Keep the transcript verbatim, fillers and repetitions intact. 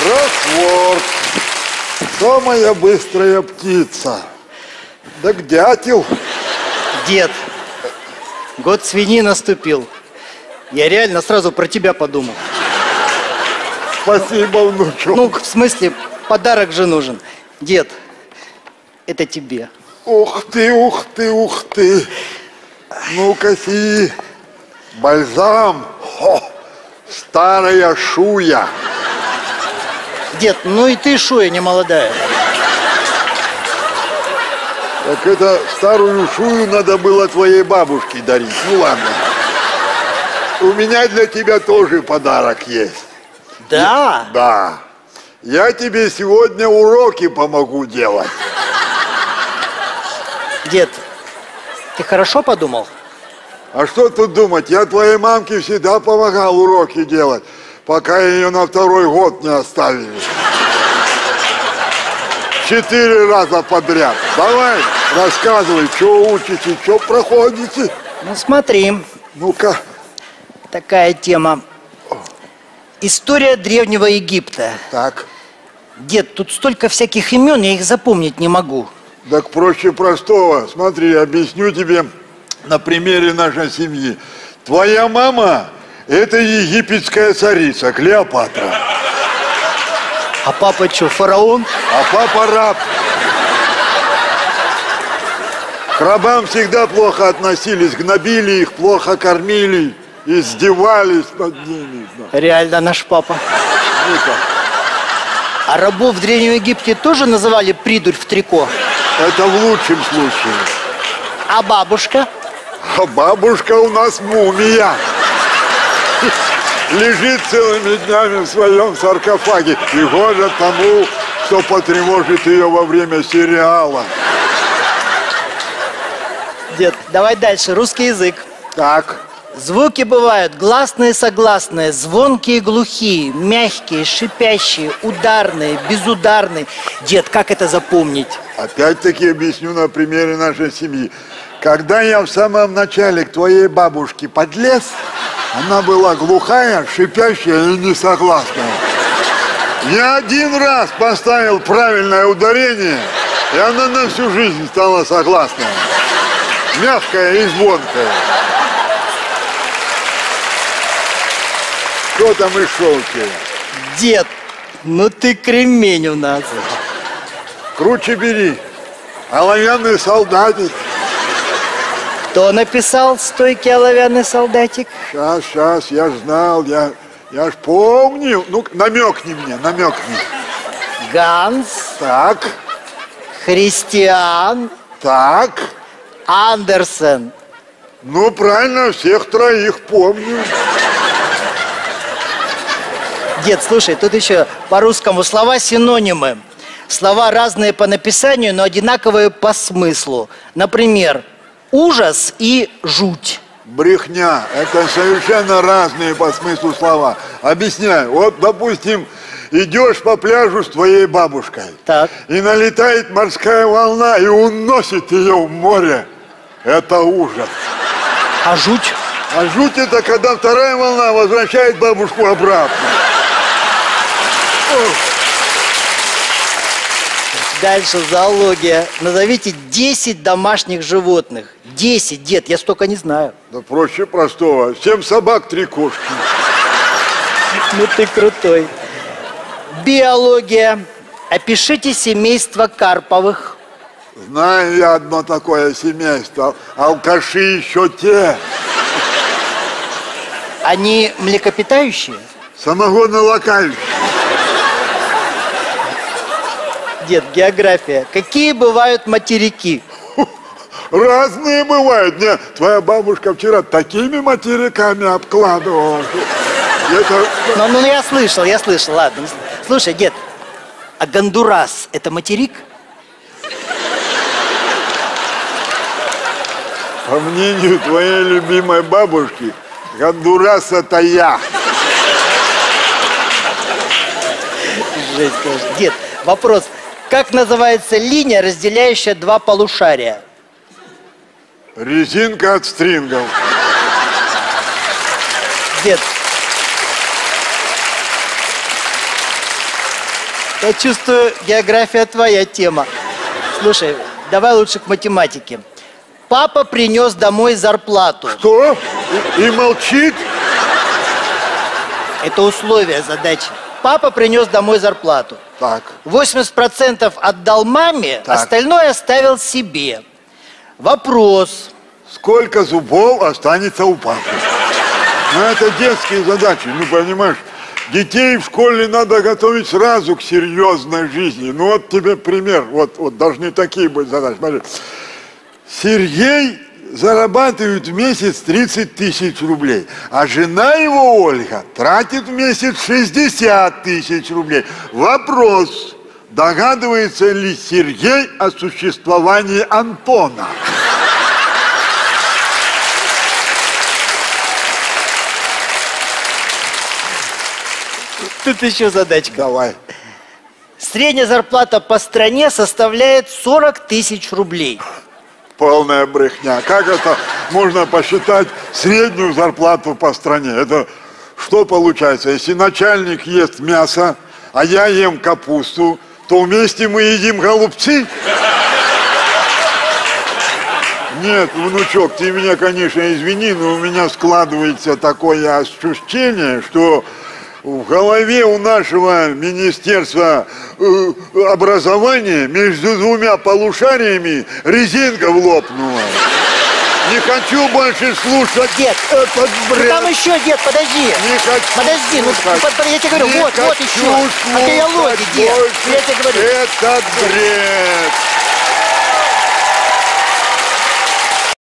Кроссворд. Самая быстрая птица. Так дятел. Дед, год свиньи наступил. Я реально сразу про тебя подумал. Спасибо, внучок. Ну, в смысле, подарок же нужен. Дед, это тебе. Ух ты, ух ты, ух ты. Ну-ка, си. Бальзам. Хо. Старая шуя. Дед, ну и ты шуя не молодая. Так это старую шую надо было твоей бабушке дарить. Ну ладно. У меня для тебя тоже подарок есть. Да? Я, да. Я тебе сегодня уроки помогу делать. Дед, ты хорошо подумал? А что тут думать? Я твоей мамке всегда помогал уроки делать, пока ее на второй год не оставили. Четыре раза подряд. Давай, рассказывай, что учите, что проходите. Ну смотри. Ну-ка. Такая тема. История Древнего Египта. Так. Дед, тут столько всяких имен, я их запомнить не могу. Так проще простого. Смотри, объясню тебе на примере нашей семьи. Твоя мама – это египетская царица Клеопатра. А папа что, фараон? А папа раб. К рабам всегда плохо относились, гнобили их, плохо кормили, издевались над ними. Реально наш папа. Ну-ка. А рабов в Древнем Египте тоже называли придурь в трико? Это в лучшем случае. А бабушка? А бабушка у нас мумия. Лежит целыми днями в своем саркофаге. И года тому, что потревожит ее во время сериала. Дед, давай дальше. Русский язык. Так. Звуки бывают гласные, согласные, звонкие, глухие, мягкие, шипящие, ударные, безударные. Дед, как это запомнить? Опять-таки объясню на примере нашей семьи. Когда я в самом начале к твоей бабушке подлез, она была глухая, шипящая и несогласная. Я один раз поставил правильное ударение, и она на всю жизнь стала согласная. Мягкая и звонкая. Что там из шелки? Дед, ну ты кремень у нас. Круче бери. Оловянный солдатик. Кто написал стойкий оловянный солдатик? Сейчас, сейчас, я ж знал, я, я ж помню. Ну, намекни мне, намекни. Ганс. Так. Христиан. Так. Андерсен. Ну, правильно, всех троих помню. Дед, слушай, тут еще по-русскому слова синонимы. Слова разные по написанию, но одинаковые по смыслу. Например, ужас и жуть. Брехня. Это совершенно разные по смыслу слова. Объясняю. Вот, допустим, идешь по пляжу с твоей бабушкой. Так. И налетает морская волна и уносит ее в море. Это ужас. А жуть? А жуть это когда вторая волна возвращает бабушку обратно. Дальше зоология. Назовите десять домашних животных. десять, дед, я столько не знаю. Да проще простого. Семь собак, три кошки. Ну ты крутой. Биология. Опишите семейство Карповых. Знаю я одно такое семейство. Алкаши еще те. Они млекопитающие? Самогонно-лакающие. Дед, география. Какие бывают материки? Разные бывают. Мне твоя бабушка вчера такими материками обкладывала. Это... Ну, ну, я слышал, я слышал, ладно. Слушай, дед, а Гондурас – это материк? По мнению твоей любимой бабушки, Гондурас – это я. Жесть, конечно. Дед, вопрос. Как называется линия, разделяющая два полушария? Резинка от стрингов. Дед, Я чувствую, география твоя тема. Слушай, давай лучше к математике. Папа принес домой зарплату. Что? И, и молчит? Это условие задачи. Папа принес домой зарплату. Так. восемьдесят процентов отдал маме, Так. остальное оставил себе. Вопрос. Сколько зубов останется у папы? Ну, это детские задачи, ну, понимаешь? Детей в школе надо готовить сразу к серьезной жизни. Ну, вот тебе пример. Вот, вот должны такие быть задачи. Смотри. Сергей зарабатывает в месяц тридцать тысяч рублей, а жена его, Ольга, тратит в месяц шестьдесят тысяч рублей. Вопрос. Догадывается ли Сергей о существовании Антона? Тут еще задачка. Давай. Средняя зарплата по стране составляет сорок тысяч рублей. Полная брехня. Как это можно посчитать среднюю зарплату по стране? Это что получается? Если начальник ест мясо, а я ем капусту, то вместе мы едим голубцы? Нет, внучок, ты меня, конечно, извини, но у меня складывается такое ощущение, что в голове у нашего Министерства э, образования между двумя полушариями резинка лопнула. Не хочу больше слушать Дед, этот ну бред. там еще, дед, подожди. Не хочу Подожди, ну слушать. под- под- я тебе говорю, Не вот, вот хочу еще. От диалоги, слушать дед. больше Я тебе говорю. этот бред.